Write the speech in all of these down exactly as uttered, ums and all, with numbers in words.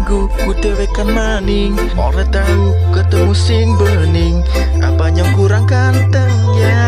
minggu ku dewekan maning, ora tahu ketemu sing bening. Apa yang kurang ganteng ya?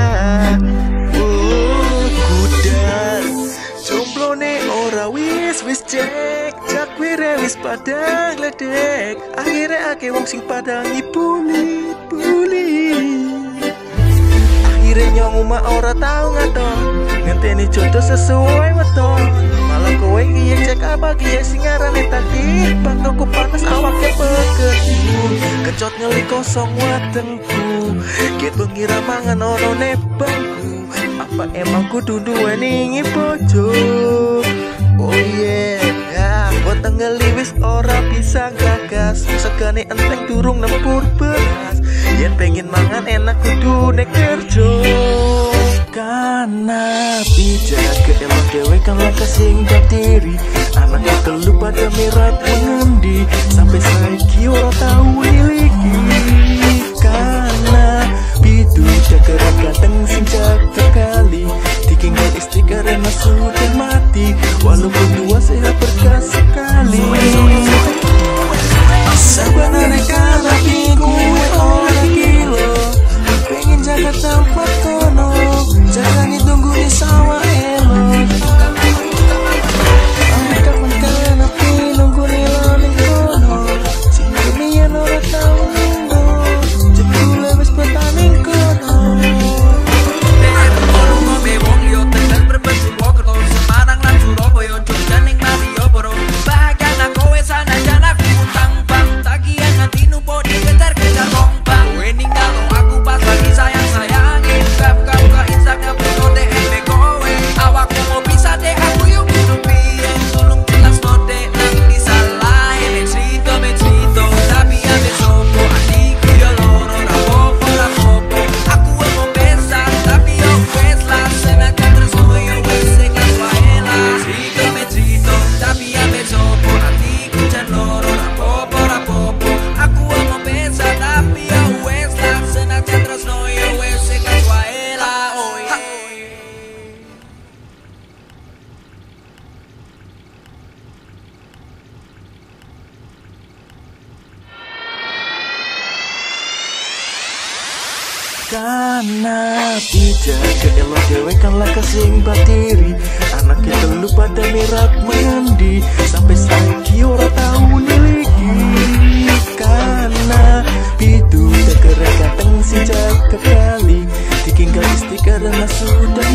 Oh, kudan jomblo ne ora wis wis cek, jak wire wis padang ledek. Akhirnya ake wong sing padang ibuli buli. Akhirnya nyong uma ora tau ngaton, ngenteni jodoh sesuai weton. Malah kowe iya cek apa kia sing ngarane takdir. Bangku panas awaknya pekerju, kecot ngeli kosong watengku. Ket pengira mangan ono ne bangku. Apa emang kudu duweni bojo? Oh yeah, ya weteng ngeli wis ora bisa gagas. Segane enteng durung nempur beras. Yen pengen mangan enak kudu nek kerja. Karena bijak keelok dewe kan laka sing diri. Anaknya telu pada mirat mengendi, sampai saiki ora tau miliki. Karena bidu jaga ganteng sing jaga kali, ditinggal istri karena sudah mati. Walaupun dua sehat berkas sekali. Sebenarnya karena gue orang gila, pengen jaga tempat kono, jangan ditunggu di sawah elok. Angkat makan api nunggu di laling kono, sing dunia ora tau nunggu, jebule wis petani kono. Kono ngombe wong liya tenan berbesi Wokerto, Semarang lan Surabaya, Jogja ning Malioboro. Bahagia kowe sanajan aku utang bang, tagihan nganti nupo dikejar-kejar wong bang. Kowe ninggal aku pas lagi sayang-sayangin, buka-buka Instagram foto D M kowe. Awakmu mau bisa deh aku yuk kudu piye, tolong jelas no deh nang disalahin. Me cerita, me cerita, tapi ambil sopo adikku ya loro rapopo rapopo. Aku mau besar tapi yo wes lah, senajan terus koyo wes sing wae lah. Cerita, me cerita, tapi ambil sopo adikku jan loro rapopo rapopo. Aku mau besar tapi yo wes lah, senajan terus koyo wes sing wae lah. Oh yeah. Karena bijak keelok dewe kan laka sing batiri. Anaknya telu pada mirat mengendi, sampai saiki ora tau niliki. Karena bidu jaga ganteng sing jaga kali, ditinggal istri karena sudah